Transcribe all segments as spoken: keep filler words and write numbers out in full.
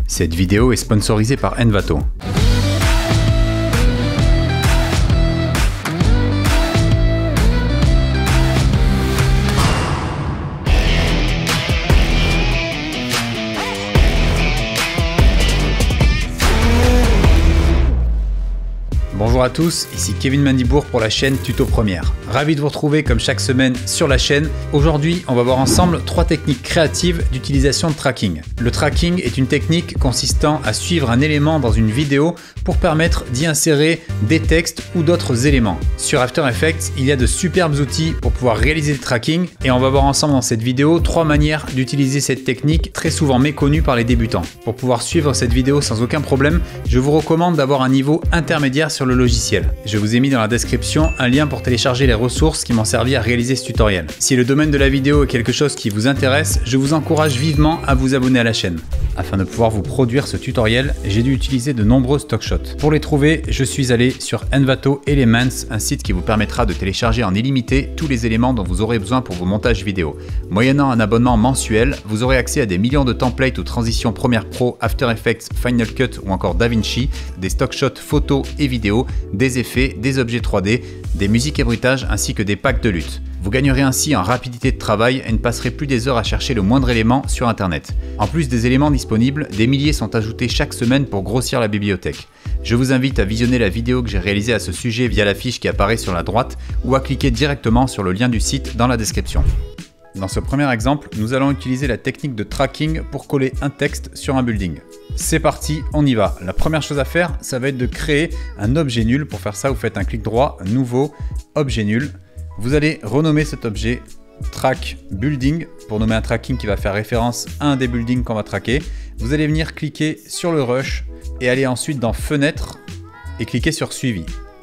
Cette vidéo est sponsorisée par Envato. Bonjour à tous, ici Kevin Mandibourg pour la chaîne Tuto Première. Ravi de vous retrouver comme chaque semaine sur la chaîne. Aujourd'hui, on va voir ensemble trois techniques créatives d'utilisation de tracking. Le tracking est une technique consistant à suivre un élément dans une vidéo pour permettre d'y insérer des textes ou d'autres éléments. Sur After Effects, il y a de superbes outils pour pouvoir réaliser le tracking et on va voir ensemble dans cette vidéo trois manières d'utiliser cette technique très souvent méconnue par les débutants. Pour pouvoir suivre cette vidéo sans aucun problème, je vous recommande d'avoir un niveau intermédiaire sur le logiciel. Je vous ai mis dans la description un lien pour télécharger les ressources qui m'ont servi à réaliser ce tutoriel. Si le domaine de la vidéo est quelque chose qui vous intéresse, je vous encourage vivement à vous abonner à la chaîne. Afin de pouvoir vous produire ce tutoriel, j'ai dû utiliser de nombreux stock shots. Pour les trouver, je suis allé sur Envato Elements, un site qui vous permettra de télécharger en illimité tous les éléments dont vous aurez besoin pour vos montages vidéo. Moyennant un abonnement mensuel, vous aurez accès à des millions de templates ou transitions Premiere Pro, After Effects, Final Cut ou encore DaVinci, des stock shots photos et vidéos, des effets, des objets trois D, des musiques et bruitages ainsi que des packs de lutte. Vous gagnerez ainsi en rapidité de travail et ne passerez plus des heures à chercher le moindre élément sur internet. En plus des éléments disponibles, des milliers sont ajoutés chaque semaine pour grossir la bibliothèque. Je vous invite à visionner la vidéo que j'ai réalisée à ce sujet via la fiche qui apparaît sur la droite ou à cliquer directement sur le lien du site dans la description. Dans ce premier exemple, nous allons utiliser la technique de tracking pour coller un texte sur un building. C'est parti, on y va. La première chose à faire, ça va être de créer un objet nul. Pour faire ça, vous faites un clic droit, nouveau, objet nul. Vous allez renommer cet objet track building pour nommer un tracking qui va faire référence à un des buildings qu'on va traquer. Vous allez venir cliquer sur le rush et aller ensuite dans fenêtre et cliquer sur suivi.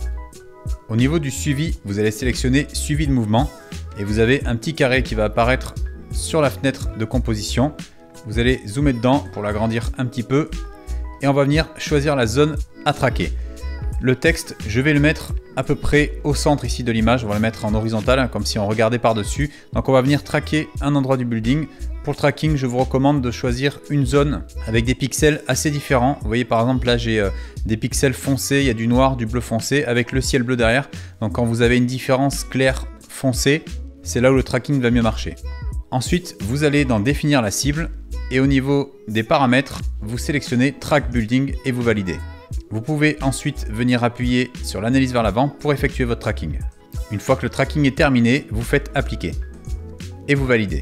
Au niveau du suivi, vous allez sélectionner suivi de mouvement et vous avez un petit carré qui va apparaître sur la fenêtre de composition. Vous allez zoomer dedans pour l'agrandir un petit peu et on va venir choisir la zone à traquer. Le texte, je vais le mettre à peu près au centre ici de l'image, on va le mettre en horizontal, hein, comme si on regardait par-dessus. Donc on va venir traquer un endroit du building. Pour le tracking, je vous recommande de choisir une zone avec des pixels assez différents. Vous voyez par exemple là j'ai euh, des pixels foncés, il y a du noir, du bleu foncé avec le ciel bleu derrière. Donc quand vous avez une différence claire foncée, c'est là où le tracking va mieux marcher. Ensuite, vous allez dans définir la cible et au niveau des paramètres, vous sélectionnez track building et vous validez. Vous pouvez ensuite venir appuyer sur l'analyse vers l'avant pour effectuer votre tracking. Une fois que le tracking est terminé, vous faites appliquer et vous validez.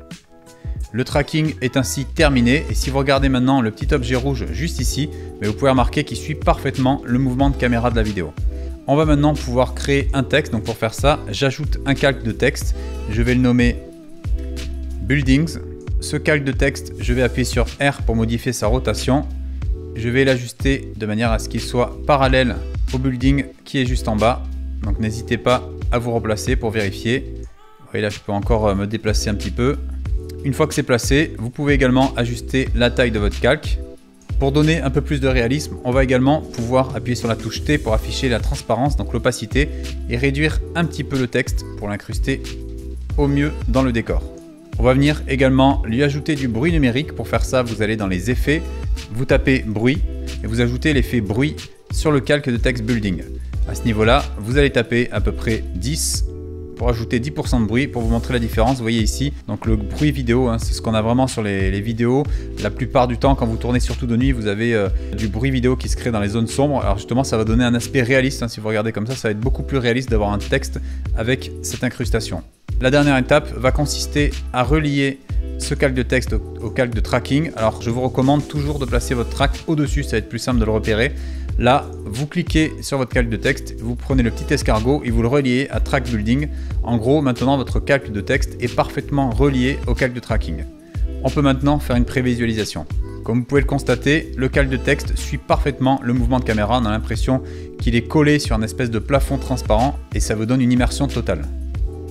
Le tracking est ainsi terminé et si vous regardez maintenant le petit objet rouge juste ici, vous pouvez remarquer qu'il suit parfaitement le mouvement de caméra de la vidéo. On va maintenant pouvoir créer un texte, donc pour faire ça, j'ajoute un calque de texte, je vais le nommer Buildings. Ce calque de texte, je vais appuyer sur R pour modifier sa rotation. Je vais l'ajuster de manière à ce qu'il soit parallèle au building qui est juste en bas. Donc n'hésitez pas à vous replacer pour vérifier. Vous voyez là, je peux encore me déplacer un petit peu. Une fois que c'est placé, vous pouvez également ajuster la taille de votre calque. Pour donner un peu plus de réalisme, on va également pouvoir appuyer sur la touche T pour afficher la transparence, donc l'opacité, et réduire un petit peu le texte pour l'incruster au mieux dans le décor. On va venir également lui ajouter du bruit numérique. Pour faire ça, vous allez dans les effets, vous tapez bruit et vous ajoutez l'effet bruit sur le calque de texte building. À ce niveau-là, vous allez taper à peu près dix pour ajouter dix pour cent de bruit pour vous montrer la différence. Vous voyez ici, donc le bruit vidéo, hein, c'est ce qu'on a vraiment sur les, les vidéos. La plupart du temps, quand vous tournez surtout de nuit, vous avez euh, du bruit vidéo qui se crée dans les zones sombres. Alors justement, ça va donner un aspect réaliste. Hein, si vous regardez comme ça, ça va être beaucoup plus réaliste d'avoir un texte avec cette incrustation. La dernière étape va consister à relier ce calque de texte au, au calque de tracking. Alors je vous recommande toujours de placer votre track au-dessus, ça va être plus simple de le repérer. Là, vous cliquez sur votre calque de texte, vous prenez le petit escargot et vous le reliez à track building. En gros, maintenant votre calque de texte est parfaitement relié au calque de tracking. On peut maintenant faire une prévisualisation. Comme vous pouvez le constater, le calque de texte suit parfaitement le mouvement de caméra. On a l'impression qu'il est collé sur une espèce de plafond transparent et ça vous donne une immersion totale.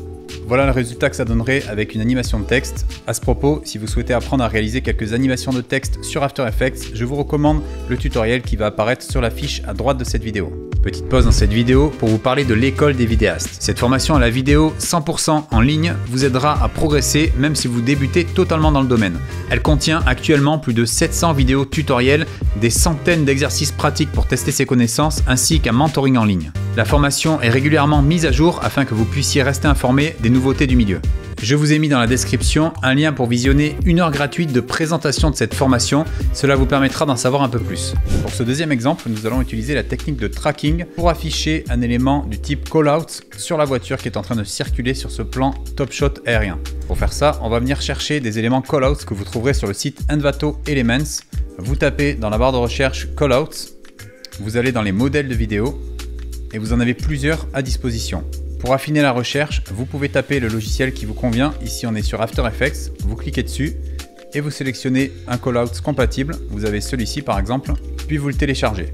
Voilà le résultat que ça donnerait avec une animation de texte. À ce propos, si vous souhaitez apprendre à réaliser quelques animations de texte sur After Effects, je vous recommande le tutoriel qui va apparaître sur la fiche à droite de cette vidéo. Petite pause dans cette vidéo pour vous parler de l'école des vidéastes. Cette formation à la vidéo cent pour cent en ligne vous aidera à progresser même si vous débutez totalement dans le domaine. Elle contient actuellement plus de sept cents vidéos tutoriels, des centaines d'exercices pratiques pour tester ses connaissances ainsi qu'un mentoring en ligne. La formation est régulièrement mise à jour afin que vous puissiez rester informé des nouveautés du milieu. Je vous ai mis dans la description un lien pour visionner une heure gratuite de présentation de cette formation. Cela vous permettra d'en savoir un peu plus. Pour ce deuxième exemple, nous allons utiliser la technique de tracking pour afficher un élément du type call-out sur la voiture qui est en train de circuler sur ce plan Top Shot aérien. Pour faire ça, on va venir chercher des éléments call-out que vous trouverez sur le site Envato Elements. Vous tapez dans la barre de recherche call-out, vous allez dans les modèles de vidéo et vous en avez plusieurs à disposition. Pour affiner la recherche, vous pouvez taper le logiciel qui vous convient. Ici, on est sur After Effects. Vous cliquez dessus et vous sélectionnez un callout compatible. Vous avez celui-ci par exemple, puis vous le téléchargez.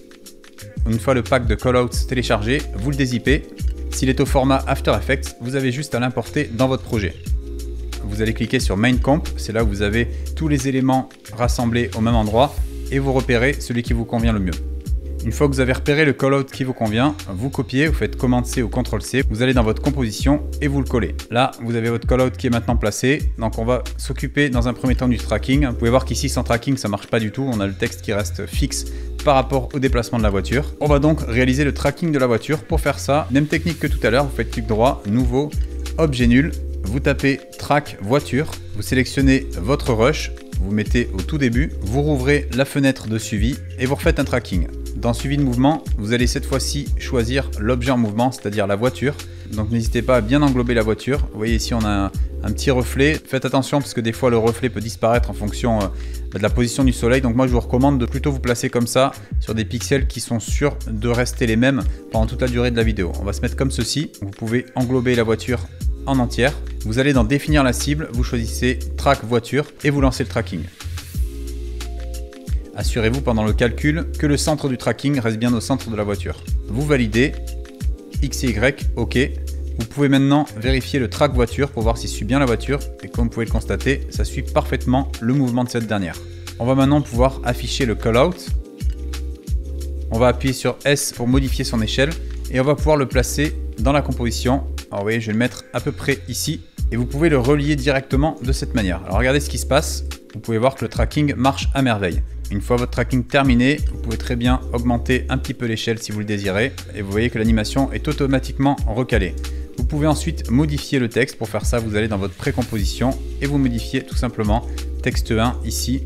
Une fois le pack de callouts téléchargé, vous le dézippez. S'il est au format After Effects, vous avez juste à l'importer dans votre projet. Vous allez cliquer sur Main Comp. C'est là où vous avez tous les éléments rassemblés au même endroit et vous repérez celui qui vous convient le mieux. Une fois que vous avez repéré le callout qui vous convient, vous copiez, vous faites commande C ou contrôle C, vous allez dans votre composition et vous le collez. Là, vous avez votre callout qui est maintenant placé, donc on va s'occuper dans un premier temps du tracking. Vous pouvez voir qu'ici sans tracking ça marche pas du tout, on a le texte qui reste fixe par rapport au déplacement de la voiture. On va donc réaliser le tracking de la voiture. Pour faire ça, même technique que tout à l'heure, vous faites clic droit, nouveau, objet nul, vous tapez track voiture, vous sélectionnez votre rush, vous mettez au tout début, vous rouvrez la fenêtre de suivi et vous refaites un tracking. Dans suivi de mouvement, vous allez cette fois-ci choisir l'objet en mouvement, c'est-à-dire la voiture. Donc n'hésitez pas à bien englober la voiture. Vous voyez ici on a un, un petit reflet. Faites attention parce que des fois le reflet peut disparaître en fonction euh, de la position du soleil. Donc moi je vous recommande de plutôt vous placer comme ça sur des pixels qui sont sûrs de rester les mêmes pendant toute la durée de la vidéo. On va se mettre comme ceci. Vous pouvez englober la voiture en entière. Vous allez dans définir la cible, vous choisissez track voiture et vous lancez le tracking. Assurez-vous pendant le calcul que le centre du tracking reste bien au centre de la voiture. Vous validez, X et Y, OK. Vous pouvez maintenant vérifier le track voiture pour voir s'il suit bien la voiture et comme vous pouvez le constater, ça suit parfaitement le mouvement de cette dernière. On va maintenant pouvoir afficher le callout. On va appuyer sur S pour modifier son échelle et on va pouvoir le placer dans la composition. Alors vous voyez, je vais le mettre à peu près ici et vous pouvez le relier directement de cette manière. Alors regardez ce qui se passe. Vous pouvez voir que le tracking marche à merveille. Une fois votre tracking terminé, vous pouvez très bien augmenter un petit peu l'échelle si vous le désirez et vous voyez que l'animation est automatiquement recalée. Vous pouvez ensuite modifier le texte. Pour faire ça, vous allez dans votre précomposition et vous modifiez tout simplement texte un ici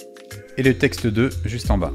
et le texte deux juste en bas.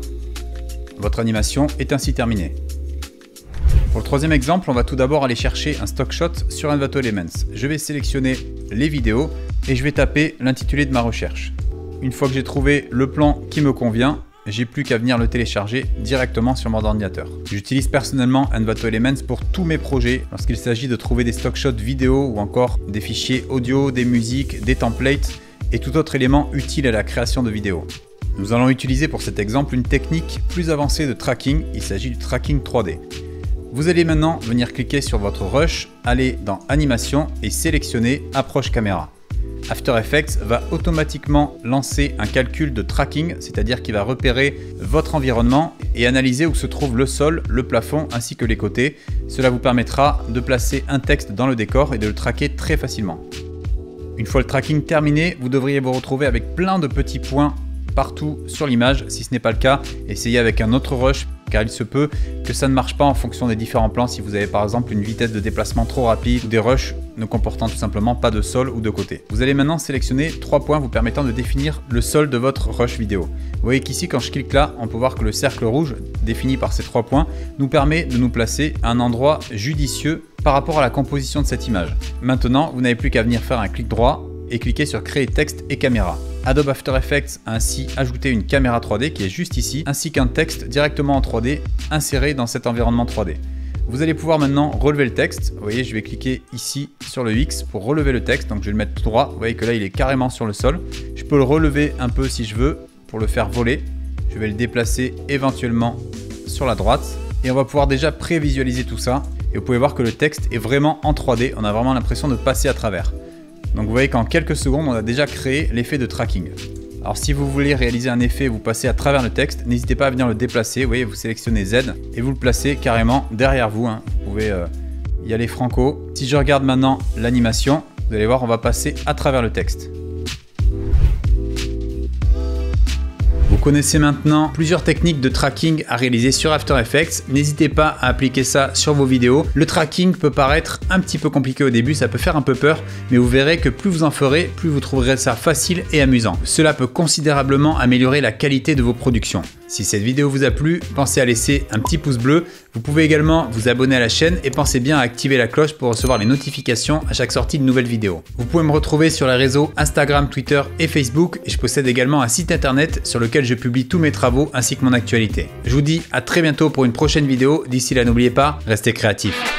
Votre animation est ainsi terminée. Pour le troisième exemple, on va tout d'abord aller chercher un stock shot sur Envato Elements. Je vais sélectionner les vidéos et je vais taper l'intitulé de ma recherche. Une fois que j'ai trouvé le plan qui me convient, j'ai plus qu'à venir le télécharger directement sur mon ordinateur. J'utilise personnellement Envato Elements pour tous mes projets lorsqu'il s'agit de trouver des stock shots vidéo ou encore des fichiers audio, des musiques, des templates et tout autre élément utile à la création de vidéos. Nous allons utiliser pour cet exemple une technique plus avancée de tracking, il s'agit du tracking trois D. Vous allez maintenant venir cliquer sur votre rush, aller dans Animation et sélectionner Approche caméra. After Effects va automatiquement lancer un calcul de tracking, c'est-à-dire qu'il va repérer votre environnement et analyser où se trouve le sol, le plafond ainsi que les côtés. Cela vous permettra de placer un texte dans le décor et de le traquer très facilement. Une fois le tracking terminé, vous devriez vous retrouver avec plein de petits points partout sur l'image. Si ce n'est pas le cas, essayez avec un autre rush car il se peut que ça ne marche pas en fonction des différents plans si vous avez par exemple une vitesse de déplacement trop rapide ou des rushs ne comportant tout simplement pas de sol ou de côté. Vous allez maintenant sélectionner trois points vous permettant de définir le sol de votre rush vidéo. Vous voyez qu'ici quand je clique là, on peut voir que le cercle rouge défini par ces trois points nous permet de nous placer à un endroit judicieux par rapport à la composition de cette image. Maintenant, vous n'avez plus qu'à venir faire un clic droit et cliquer sur créer texte et caméra. Adobe After Effects a ainsi ajouté une caméra trois D qui est juste ici, ainsi qu'un texte directement en trois D inséré dans cet environnement trois D. Vous allez pouvoir maintenant relever le texte. Vous voyez, je vais cliquer ici sur le X pour relever le texte. Donc je vais le mettre tout droit. Vous voyez que là, il est carrément sur le sol. Je peux le relever un peu si je veux pour le faire voler. Je vais le déplacer éventuellement sur la droite. Et on va pouvoir déjà prévisualiser tout ça. et vous pouvez voir que le texte est vraiment en trois D, on a vraiment l'impression de passer à travers. Donc vous voyez qu'en quelques secondes, on a déjà créé l'effet de tracking. Alors si vous voulez réaliser un effet, vous passez à travers le texte, n'hésitez pas à venir le déplacer, vous voyez, vous sélectionnez Z et vous le placez carrément derrière vous, hein. Vous pouvez euh, y aller franco. Si je regarde maintenant l'animation, vous allez voir, on va passer à travers le texte. Vous connaissez maintenant plusieurs techniques de tracking à réaliser sur After Effects. N'hésitez pas à appliquer ça sur vos vidéos. Le tracking peut paraître un petit peu compliqué au début, ça peut faire un peu peur, mais vous verrez que plus vous en ferez, plus vous trouverez ça facile et amusant. Cela peut considérablement améliorer la qualité de vos productions. Si cette vidéo vous a plu, pensez à laisser un petit pouce bleu. Vous pouvez également vous abonner à la chaîne et pensez bien à activer la cloche pour recevoir les notifications à chaque sortie de nouvelles vidéos. Vous pouvez me retrouver sur les réseaux Instagram, Twitter et Facebook et je possède également un site internet sur lequel je publie tous mes travaux ainsi que mon actualité. Je vous dis à très bientôt pour une prochaine vidéo. D'ici là, n'oubliez pas, restez créatifs.